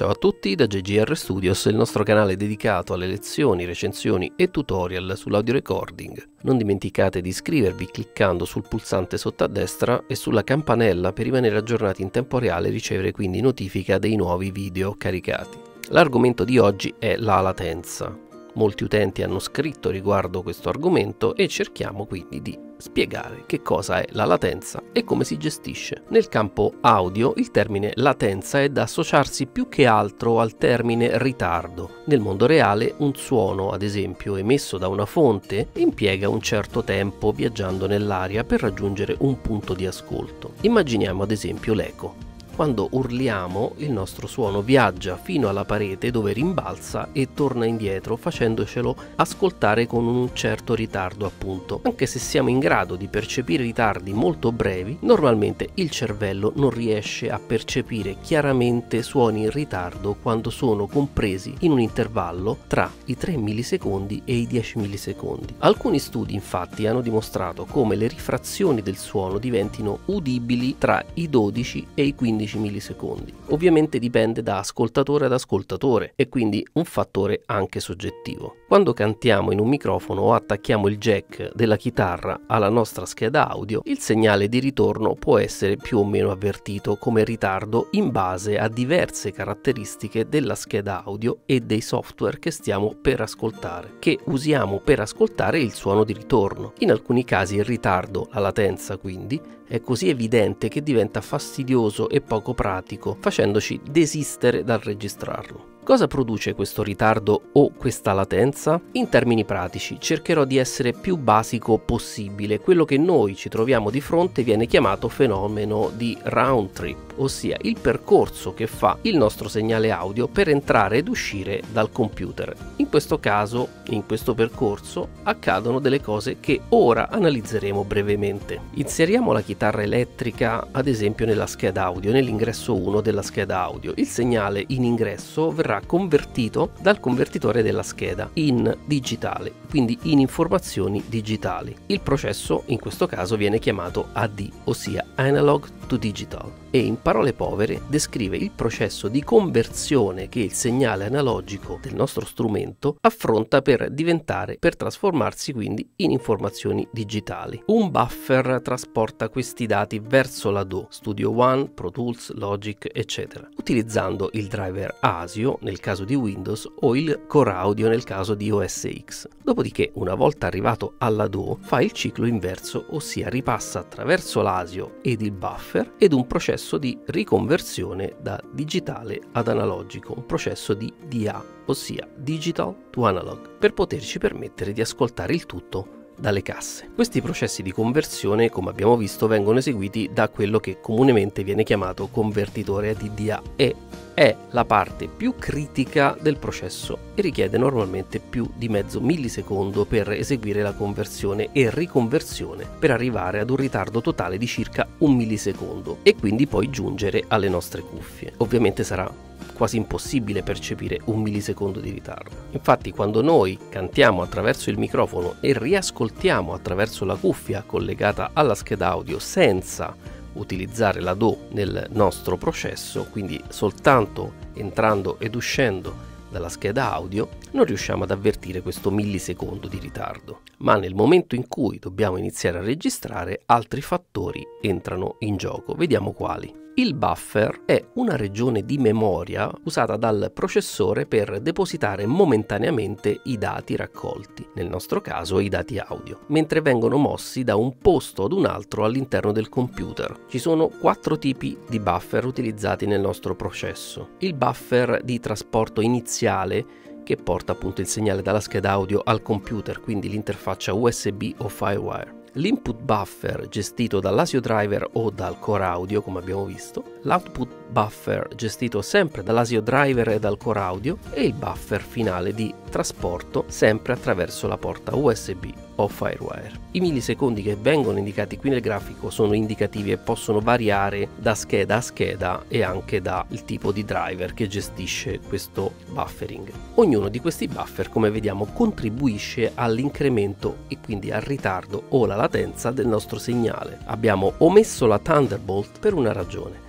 Ciao a tutti da JGR Studios, il nostro canale dedicato alle lezioni, recensioni e tutorial sull'audio recording. Non dimenticate di iscrivervi cliccando sul pulsante sotto a destra e sulla campanella per rimanere aggiornati in tempo reale e ricevere quindi notifica dei nuovi video caricati. L'argomento di oggi è la latenza. Molti utenti hanno scritto riguardo questo argomento e cerchiamo quindi di spiegare che cosa è la latenza e come si gestisce. Nel campo audio il termine latenza è da associarsi più che altro al termine ritardo. Nel mondo reale un suono, ad esempio, emesso da una fonte impiega un certo tempo viaggiando nell'aria per raggiungere un punto di ascolto. Immaginiamo ad esempio l'eco. Quando urliamo, il nostro suono viaggia fino alla parete dove rimbalza e torna indietro facendocelo ascoltare con un certo ritardo appunto. Anche se siamo in grado di percepire ritardi molto brevi, normalmente il cervello non riesce a percepire chiaramente suoni in ritardo quando sono compresi in un intervallo tra i 3 millisecondi e i 10 millisecondi. Alcuni studi infatti hanno dimostrato come le rifrazioni del suono diventino udibili tra i 12 e i 15 millisecondi. Ovviamente dipende da ascoltatore ad ascoltatore e quindi un fattore anche soggettivo. Quando cantiamo in un microfono o attacchiamo il jack della chitarra alla nostra scheda audio, il segnale di ritorno può essere più o meno avvertito come ritardo in base a diverse caratteristiche della scheda audio e dei software che stiamo per ascoltare, che usiamo per ascoltare il suono di ritorno. In alcuni casi il ritardo, la latenza quindi, è così evidente che diventa fastidioso e poco pratico, facendoci desistere dal registrarlo. Cosa produce questo ritardo o questa latenza? In termini pratici cercherò di essere più basico possibile. Quello che noi ci troviamo di fronte viene chiamato fenomeno di round trip, ossia il percorso che fa il nostro segnale audio per entrare ed uscire dal computer. In questo caso, in questo percorso, accadono delle cose che ora analizzeremo brevemente. Inseriamo la chitarra elettrica ad esempio nella scheda audio, nell'ingresso 1 della scheda audio. Il segnale in ingresso verrà convertito dal convertitore della scheda in digitale, quindi in informazioni digitali. Il processo in questo caso viene chiamato AD, ossia Analog to Digital, e in parole povere descrive il processo di conversione che il segnale analogico del nostro strumento affronta per trasformarsi quindi in informazioni digitali. Un buffer trasporta questi dati verso la DAW, Studio One, Pro Tools, Logic, eccetera, utilizzando il driver ASIO nel caso di Windows o il Core Audio nel caso di OS X. Dopodiché, una volta arrivato alla DAW, fa il ciclo inverso, ossia ripassa attraverso l'ASIO ed il buffer ed un processo di riconversione da digitale ad analogico, un processo di DA, ossia Digital to Analog, per poterci permettere di ascoltare il tutto dalle casse. Questi processi di conversione, come abbiamo visto, vengono eseguiti da quello che comunemente viene chiamato convertitore DDA e è la parte più critica del processo e richiede normalmente più di mezzo millisecondo per eseguire la conversione e riconversione per arrivare ad un ritardo totale di circa un millisecondo e quindi poi giungere alle nostre cuffie. Ovviamente sarà quasi impossibile percepire un millisecondo di ritardo. Infatti, quando noi cantiamo attraverso il microfono e riascoltiamo attraverso la cuffia collegata alla scheda audio senza utilizzare la DAW nel nostro processo, quindi soltanto entrando ed uscendo dalla scheda audio, non riusciamo ad avvertire questo millisecondo di ritardo. Ma nel momento in cui dobbiamo iniziare a registrare, altri fattori entrano in gioco. Vediamo quali. Il buffer è una regione di memoria usata dal processore per depositare momentaneamente i dati raccolti, nel nostro caso i dati audio, mentre vengono mossi da un posto ad un altro all'interno del computer. Ci sono 4 tipi di buffer utilizzati nel nostro processo. Il buffer di trasporto iniziale, che porta appunto il segnale dalla scheda audio al computer, quindi l'interfaccia USB o Firewire. L'input buffer gestito dall'ASIO driver o dal core audio, come abbiamo visto, l'output buffer gestito sempre dall'ASIO driver e dal core audio e il buffer finale di trasporto sempre attraverso la porta USB o Firewire. I millisecondi che vengono indicati qui nel grafico sono indicativi e possono variare da scheda a scheda e anche dal tipo di driver che gestisce questo buffering. Ognuno di questi buffer, come vediamo, contribuisce all'incremento e quindi al ritardo o la latenza del nostro segnale. Abbiamo omesso la Thunderbolt per una ragione.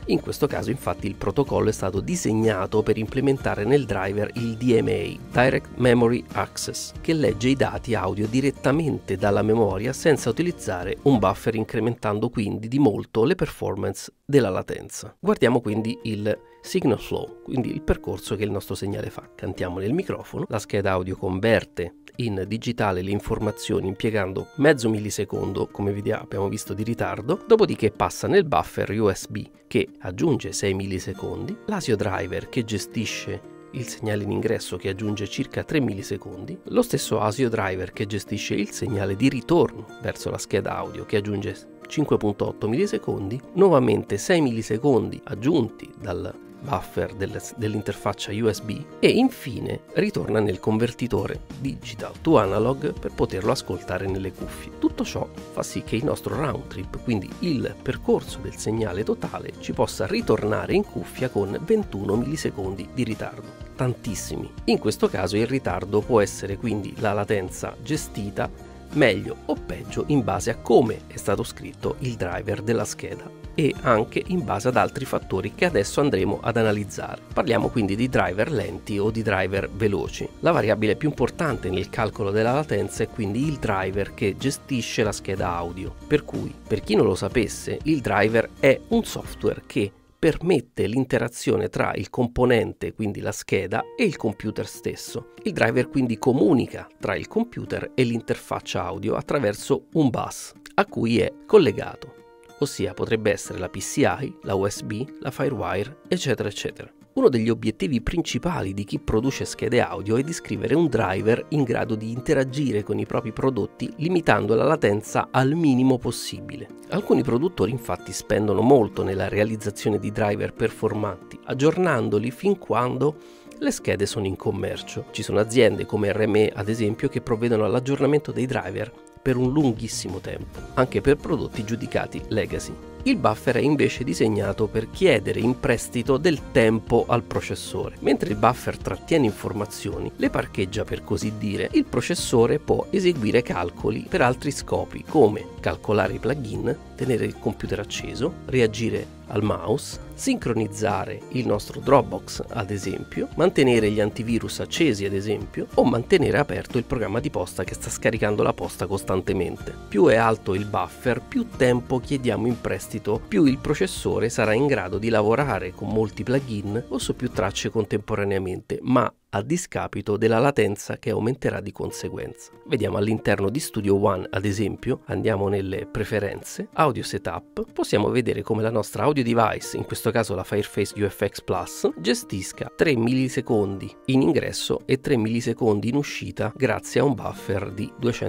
In questo caso infatti il protocollo è stato disegnato per implementare nel driver il DMA, Direct Memory Access, che legge i dati audio direttamente dalla memoria senza utilizzare un buffer, incrementando quindi di molto le performance della latenza. Guardiamo quindi il signal flow, quindi il percorso che il nostro segnale fa. Cantiamo nel microfono, la scheda audio converte in digitale le informazioni impiegando mezzo millisecondo, come abbiamo visto, di ritardo, dopodiché passa nel buffer USB che aggiunge 6 millisecondi, l'ASIO driver che gestisce il segnale in ingresso che aggiunge circa 3 millisecondi, lo stesso ASIO driver che gestisce il segnale di ritorno verso la scheda audio che aggiunge 5.8 millisecondi, nuovamente 6 millisecondi aggiunti dal buffer dell'interfaccia USB e infine ritorna nel convertitore digital to analog per poterlo ascoltare nelle cuffie. Tutto ciò fa sì che il nostro round trip, quindi il percorso del segnale totale, ci possa ritornare in cuffia con 21 millisecondi di ritardo. Tantissimi. In questo caso il ritardo può essere quindi la latenza gestita meglio o peggio in base a come è stato scritto il driver della scheda e anche in base ad altri fattori che adesso andremo ad analizzare. Parliamo quindi di driver lenti o di driver veloci. La variabile più importante nel calcolo della latenza è quindi il driver che gestisce la scheda audio, per cui, per chi non lo sapesse, il driver è un software che permette l'interazione tra il componente, quindi la scheda, e il computer stesso. Il driver quindi comunica tra il computer e l'interfaccia audio attraverso un bus a cui è collegato, ossia potrebbe essere la PCI, la USB, la Firewire, eccetera eccetera. Uno degli obiettivi principali di chi produce schede audio è di scrivere un driver in grado di interagire con i propri prodotti limitando la latenza al minimo possibile. Alcuni produttori infatti spendono molto nella realizzazione di driver performanti, aggiornandoli fin quando le schede sono in commercio. Ci sono aziende come RME ad esempio che provvedono all'aggiornamento dei driver per un lunghissimo tempo, anche per prodotti giudicati legacy. Il buffer è invece disegnato per chiedere in prestito del tempo al processore. Mentre il buffer trattiene informazioni, le parcheggia per così dire, il processore può eseguire calcoli per altri scopi, come calcolare i plugin, tenere il computer acceso, reagire al mouse, sincronizzare il nostro Dropbox ad esempio, mantenere gli antivirus accesi ad esempio, o mantenere aperto il programma di posta che sta scaricando la posta costantemente. Più è alto il buffer, più tempo chiediamo in prestito, più il processore sarà in grado di lavorare con molti plugin o su più tracce contemporaneamente, ma a discapito della latenza che aumenterà di conseguenza. Vediamo all'interno di Studio One ad esempio, andiamo nelle preferenze, audio setup, possiamo vedere come la nostra audio device, in questo caso la Fireface UFX Plus, gestisca 3 millisecondi in ingresso e 3 millisecondi in uscita grazie a un buffer di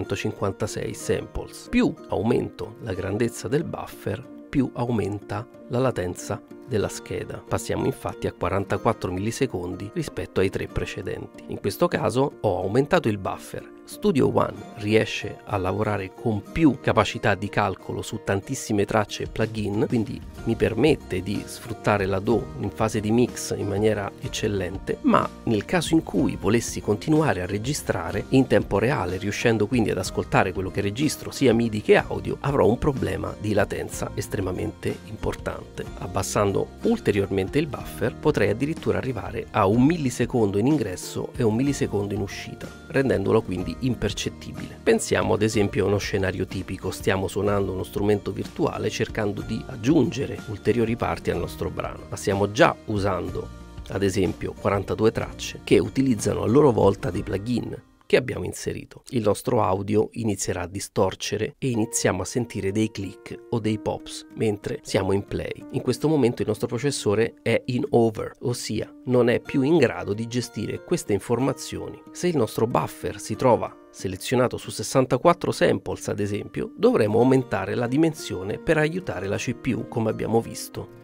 256 samples. Più aumento la grandezza del buffer, più aumenta la latenza della scheda. Passiamo infatti a 44 millisecondi rispetto ai 3 precedenti. In questo caso ho aumentato il buffer. Studio One riesce a lavorare con più capacità di calcolo su tantissime tracce e plugin, quindi mi permette di sfruttare la DAW in fase di mix in maniera eccellente, ma nel caso in cui volessi continuare a registrare in tempo reale, riuscendo quindi ad ascoltare quello che registro sia MIDI che audio, avrò un problema di latenza estremamente importante. Abbassando ulteriormente il buffer potrei addirittura arrivare a 1 millisecondo in ingresso e 1 millisecondo in uscita, rendendolo quindi impercettibile. Pensiamo ad esempio a uno scenario tipico: stiamo suonando uno strumento virtuale cercando di aggiungere ulteriori parti al nostro brano, ma stiamo già usando ad esempio 42 tracce che utilizzano a loro volta dei plugin che abbiamo inserito. Il nostro audio inizierà a distorcere e iniziamo a sentire dei click o dei pops mentre siamo in play. In questo momento il nostro processore è in over, ossia non è più in grado di gestire queste informazioni. Se il nostro buffer si trova selezionato su 64 samples ad esempio, dovremo aumentare la dimensione per aiutare la CPU, come abbiamo visto.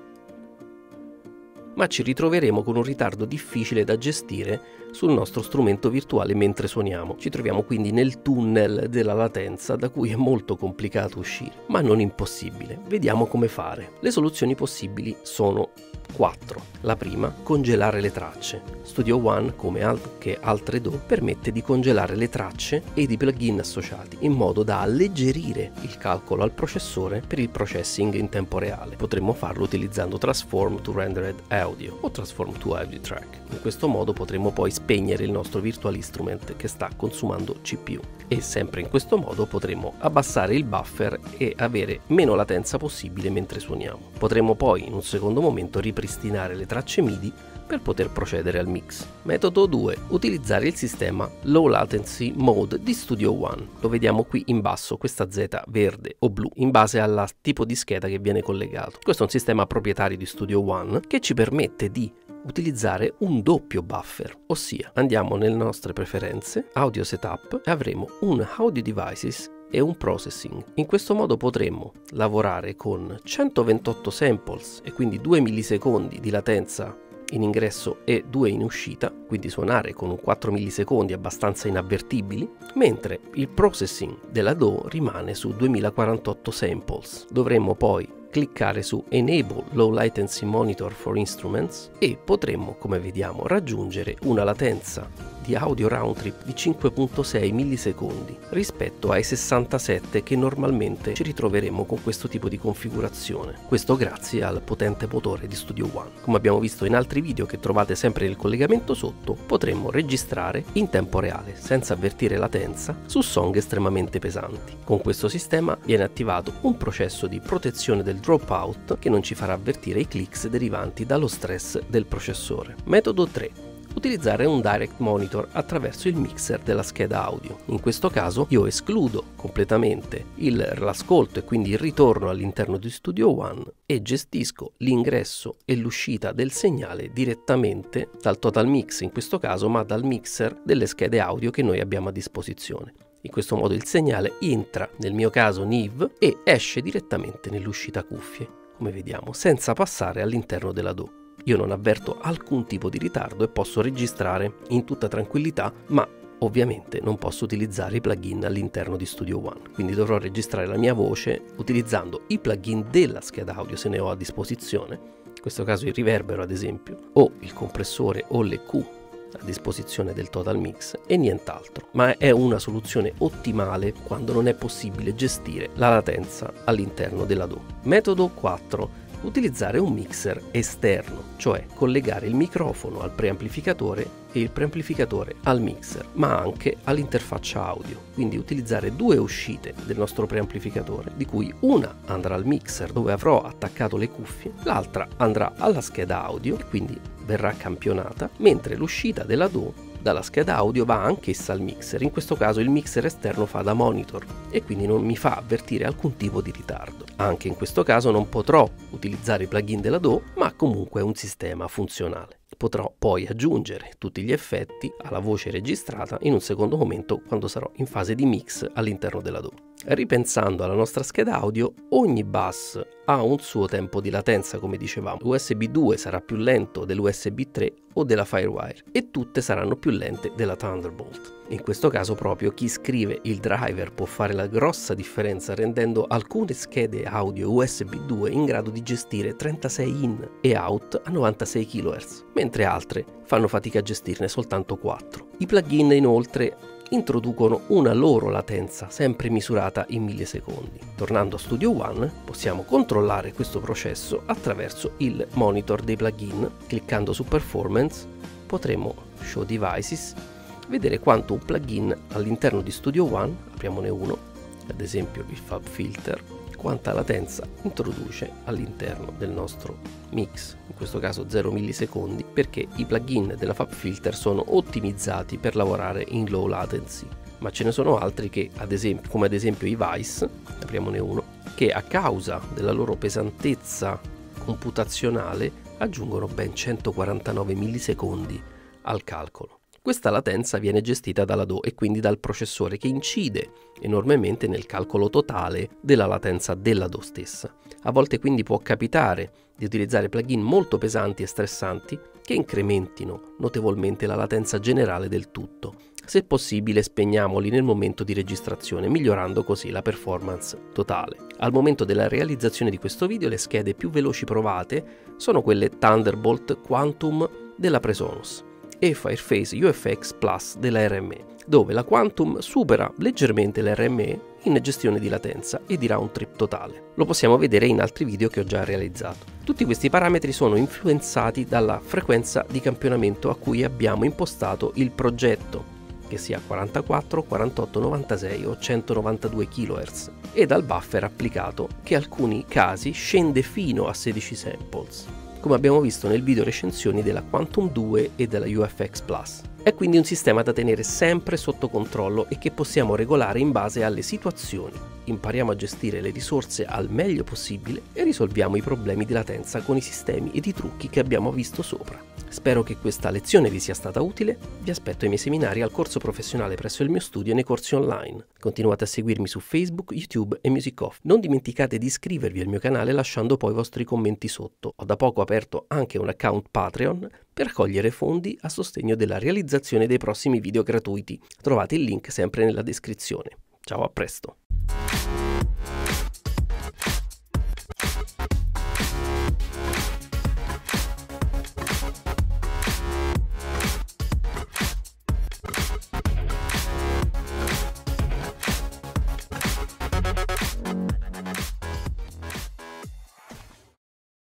Ma ci ritroveremo con un ritardo difficile da gestire sul nostro strumento virtuale mentre suoniamo. Ci troviamo quindi nel tunnel della latenza da cui è molto complicato uscire, ma non impossibile. Vediamo come fare. Le soluzioni possibili sono 4. La prima, congelare le tracce. Studio One, come anche altre DAW, permette di congelare le tracce ed i plugin associati in modo da alleggerire il calcolo al processore per il processing in tempo reale. Potremmo farlo utilizzando Transform to Rendered Audio o Transform to Audio Track. In questo modo potremo poi spegnere il nostro virtual instrument che sta consumando CPU e sempre in questo modo potremo abbassare il buffer e avere meno latenza possibile mentre suoniamo. Potremo poi in un secondo momento ripristinare le tracce MIDI per poter procedere al mix. Metodo 2. Utilizzare il sistema Low Latency Mode di Studio One. Lo vediamo qui in basso, questa Z verde o blu, in base al tipo di scheda che viene collegato. Questo è un sistema proprietario di Studio One che ci permette di utilizzare un doppio buffer, ossia andiamo nelle nostre preferenze, Audio Setup, e avremo un Audio Devices e un Processing. In questo modo potremmo lavorare con 128 samples e quindi 2 millisecondi di latenza in ingresso e 2 in uscita, quindi suonare con un 4 millisecondi abbastanza inavvertibili, mentre il processing della DAW rimane su 2048 samples. Dovremmo poi cliccare su Enable Low Latency Monitor for Instruments e potremmo, come vediamo, raggiungere una latenza di audio round trip di 5.6 millisecondi rispetto ai 67 che normalmente ci ritroveremo con questo tipo di configurazione. Questo grazie al potente motore di Studio One. Come abbiamo visto in altri video che trovate sempre nel collegamento sotto, potremmo registrare in tempo reale senza avvertire latenza su song estremamente pesanti. Con questo sistema viene attivato un processo di protezione del dropout che non ci farà avvertire i clicks derivanti dallo stress del processore. Metodo 3. Utilizzare un direct monitor attraverso il mixer della scheda audio. In questo caso io escludo completamente l'ascolto e quindi il ritorno all'interno di Studio One e gestisco l'ingresso e l'uscita del segnale direttamente dal Total Mix in questo caso, ma dal mixer delle schede audio che noi abbiamo a disposizione. In questo modo il segnale entra, nel mio caso NIV, e esce direttamente nell'uscita cuffie, come vediamo, senza passare all'interno della DAW. Io non avverto alcun tipo di ritardo e posso registrare in tutta tranquillità, ma ovviamente non posso utilizzare i plugin all'interno di Studio One, quindi dovrò registrare la mia voce utilizzando i plugin della scheda audio se ne ho a disposizione, in questo caso il riverbero ad esempio, o il compressore o l'EQ a disposizione del Total Mix e nient'altro, ma è una soluzione ottimale quando non è possibile gestire la latenza all'interno della DAW. Metodo 4. Utilizzare un mixer esterno, cioè collegare il microfono al preamplificatore e il preamplificatore al mixer, ma anche all'interfaccia audio, quindi utilizzare 2 uscite del nostro preamplificatore, di cui una andrà al mixer dove avrò attaccato le cuffie, l'altra andrà alla scheda audio e quindi verrà campionata, mentre l'uscita della DAW dalla scheda audio va anch'essa al mixer. In questo caso il mixer esterno fa da monitor e quindi non mi fa avvertire alcun tipo di ritardo. Anche in questo caso non potrò utilizzare i plugin della DAW, ma comunque è un sistema funzionale. Potrò poi aggiungere tutti gli effetti alla voce registrata in un secondo momento quando sarò in fase di mix all'interno della DAW. Ripensando alla nostra scheda audio, ogni bus ha un suo tempo di latenza, come dicevamo. L'USB 2 sarà più lento dell'USB 3 o della Firewire e tutte saranno più lente della Thunderbolt. In questo caso proprio chi scrive il driver può fare la grossa differenza rendendo alcune schede audio USB 2 in grado di gestire 36 in e out a 96 kHz, mentre altre fanno fatica a gestirne soltanto 4. I plugin inoltre introducono una loro latenza sempre misurata in millisecondi. Tornando a Studio One possiamo controllare questo processo attraverso il monitor dei plugin. Cliccando su Performance potremo Show Devices vedere quanto un plugin all'interno di Studio One, apriamone uno, ad esempio il Fab Filter, quanta latenza introduce all'interno del nostro mix, in questo caso 0 millisecondi, perché i plugin della Fab Filter sono ottimizzati per lavorare in low latency, ma ce ne sono altri che come ad esempio i Vice, apriamone uno, che a causa della loro pesantezza computazionale aggiungono ben 149 millisecondi al calcolo. Questa latenza viene gestita dalla DAW e quindi dal processore, che incide enormemente nel calcolo totale della latenza della DAW stessa. A volte quindi può capitare di utilizzare plugin molto pesanti e stressanti che incrementino notevolmente la latenza generale del tutto. Se possibile spegniamoli nel momento di registrazione, migliorando così la performance totale. Al momento della realizzazione di questo video le schede più veloci provate sono quelle Thunderbolt Quantum della Presonus e Fireface UFX Plus della RME, dove la Quantum supera leggermente la RME in gestione di latenza e di round trip totale. Lo possiamo vedere in altri video che ho già realizzato. Tutti questi parametri sono influenzati dalla frequenza di campionamento a cui abbiamo impostato il progetto, che sia 44, 48, 96 o 192 kHz, e dal buffer applicato, che in alcuni casi scende fino a 16 samples, come abbiamo visto nel video recensioni della Quantum 2 e della UFX Plus. È quindi un sistema da tenere sempre sotto controllo e che possiamo regolare in base alle situazioni. Impariamo a gestire le risorse al meglio possibile e risolviamo i problemi di latenza con i sistemi ed i trucchi che abbiamo visto sopra. Spero che questa lezione vi sia stata utile. Vi aspetto ai miei seminari, al corso professionale presso il mio studio e nei corsi online. Continuate a seguirmi su Facebook, YouTube e MusicOff. Non dimenticate di iscrivervi al mio canale lasciando poi i vostri commenti sotto. Ho da poco aperto anche un account Patreon per raccogliere fondi a sostegno della realizzazione dei prossimi video gratuiti. Trovate il link sempre nella descrizione. Ciao, a presto!